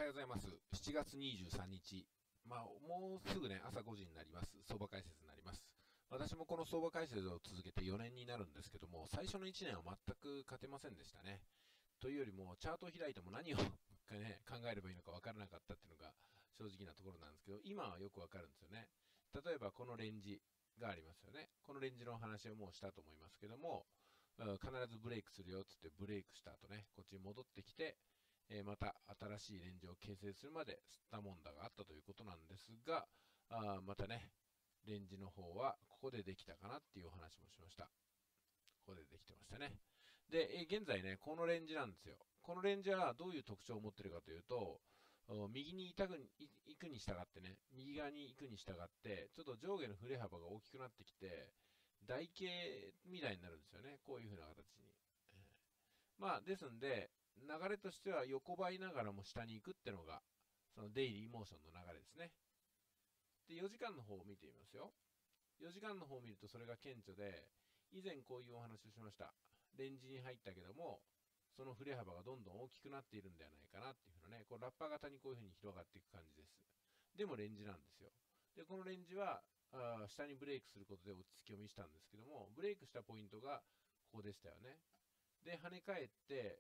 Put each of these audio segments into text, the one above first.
おはようございます。7月23日。もうすぐね、朝5時になります。相場解説になります。私もこの相場解説を続けて4年になるんですけども、最初の1年は全く勝てませんでしたね。というよりも、チャートを開いても何をね、考えればいいのか分からなかったっていうのが正直なところなんですけど、今はよく分かるんですよね。例えばこのレンジがありますよね。このレンジの話はもうしたと思いますけども、必ずブレイクするよって言ってブレイクした後ね、こっちに戻ってきて、また新しいレンジを形成するまで吸ったもんだがあったということなんですが、またね、レンジの方はここでできたかなっていうお話もしました。ここでできてましたね。で、現在ね、このレンジなんですよ。このレンジはどういう特徴を持っているかというと、右に行くに従ってね、右側に行くに従って、ちょっと上下の振れ幅が大きくなってきて、台形みたいになるんですよね。こういう風な形に。ですんで、流れとしては横ばいながらも下に行くってのが、そのデイリーモーションの流れですね。で、4時間の方を見てみますよ。4時間の方を見るとそれが顕著で、以前こういうお話をしました。レンジに入ったけども、その振れ幅がどんどん大きくなっているんではないかなっていうふうなね、こうラッパー型にこういうふうに広がっていく感じです。でもレンジなんですよ。で、このレンジは、下にブレイクすることで落ち着きを見せたんですけども、ブレイクしたポイントがここでしたよね。で、跳ね返って、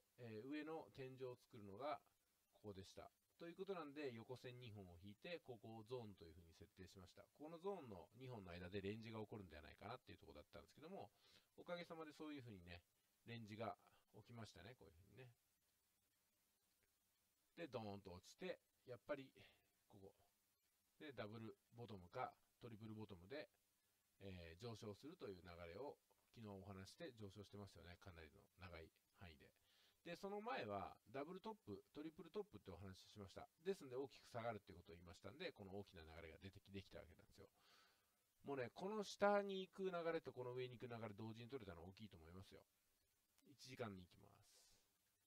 上の天井を作るのがここでした。ということなんで、横線2本を引いて、ここをゾーンというふうに設定しました。このゾーンの2本の間でレンジが起こるんではないかなっていうところだったんですけども、おかげさまでそういうふうにね、レンジが起きましたね、こういうふうにね。で、ドーンと落ちて、やっぱり、ここ。で、ダブルボトムかトリプルボトムで、上昇するという流れを昨日お話して上昇してますよね、かなりの長い範囲で。で、その前はダブルトップ、トリプルトップってお話ししました。ですので大きく下がるってことを言いましたんで、この大きな流れができたわけなんですよ。もうね、この下に行く流れとこの上に行く流れ同時に取れたのは大きいと思いますよ。1時間に行きます。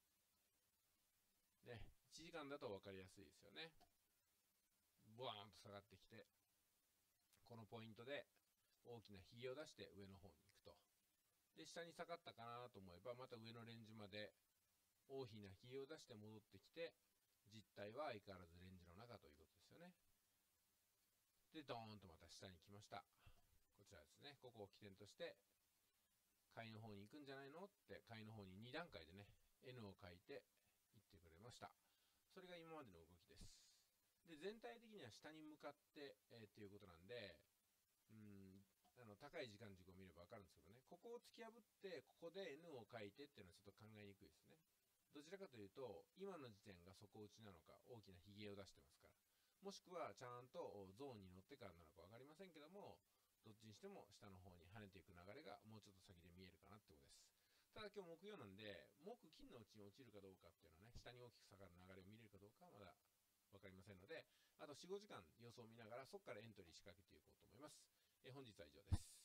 ね、1時間だと分かりやすいですよね。ボワーンと下がってきて、このポイントで大きなひげを出して上の方に行くと。で、下に下がったかなと思えば、また上のレンジまで大きなひげを出して戻ってきて、実態は相変わらずレンジの中ということですよね。で、ドーンとまた下に来ました。こちらですね。ここを起点として、買いの方に行くんじゃないのって、買いの方に2段階でね、N を書いて言ってくれました。それが今までの動きです。で、全体的には下に向かって、っていうことなんで、高い時間軸を見れば分かるんですけどね、ここを突き破って、ここで N を書いてっていうのはちょっと考えにくいですね。どちらかというと、今の時点が底打ちなのか、大きなひげを出してますから、もしくはちゃんとゾーンに乗ってからなのか分かりませんけども、どっちにしても下の方に跳ねていく流れがもうちょっと先で見えるかなってことです。ただ今日木曜なんで、木金のうちに落ちるかどうかっていうのはね、下に大きく下がる流れを見れるかどうかはまだ分かりませんので、あと4、5時間予想を見ながら、そこからエントリー仕掛けていこうと思います。本日は以上です。